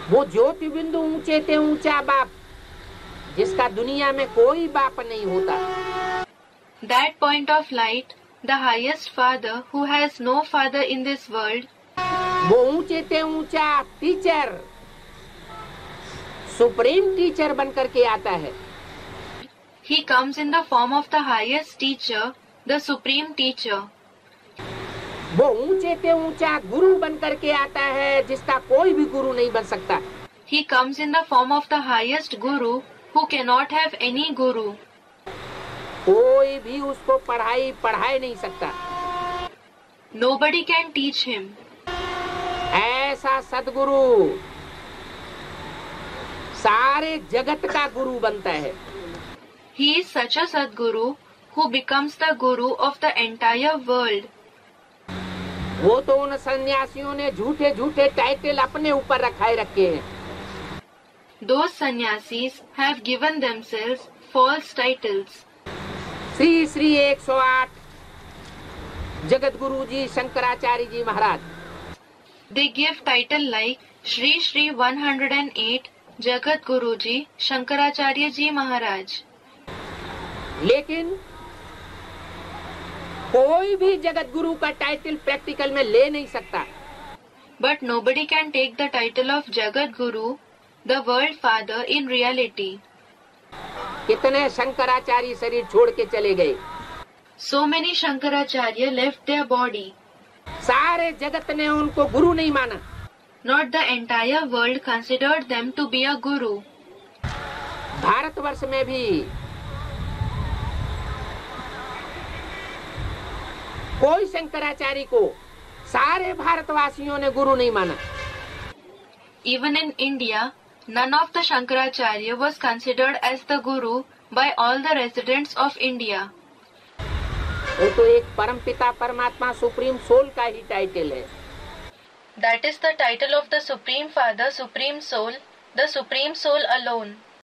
वो ज्योति बिंदु ऊंचे ते ऊंचा बाप, जिसका दुनिया में कोई बाप नहीं होता। That point of light, the highest father who has no father in this world. वो ऊंचे ते ऊंचा टीचर, सुप्रीम टीचर बनकर के आता है। He comes in the form of the highest teacher, the supreme teacher. वो ऊंचे ते ऊंचा गुरु बनकर के आता है, जिसका कोई भी गुरु नहीं बन सकता। He comes in the form of the highest guru, who cannot have any guru. कोई भी उसको पढ़ाई नहीं सकता। Nobody can teach him. ऐसा सदगुरु सारे जगत का गुरु बनता है। He is such a Sadguru who becomes the guru of the entire world. वो तो उन सन्यासियों ने झूठे झूठे टाइटल अपने ऊपर रखे हैं। Those sannyasis have given themselves false titles. Shri Shri 108 Jagat Guru ji Shankaracharya ji Maharaj. They give title like Shri Shri 108 Jagat Guru Ji Shankaracharya Ji Maharaj. लेकिन कोई भी जगत गुरु का टाइटल प्रैक्टिकल में ले नहीं सकता। But nobody can take the title of Jagat Guru, the world father, in reality. कितने शंकराचार्य शरीर छोड़ के चले गए। So many Shankaracharya left their body. सारे जगत ने उनको गुरु नहीं माना। Not the entire world considered them to be a guru. Bharatvarsh में भी कोई शंकराचार्य को सारे भारतवासियों ने गुरु नहीं माना। Even in India, none of the Shankaracharya was considered as the guru by all the residents of India. वो तो एक परमपिता परमात्मा सुप्रीम सोल का ही टाइटल है। That is the title of the Supreme Father, Supreme Soul, the Supreme Soul alone.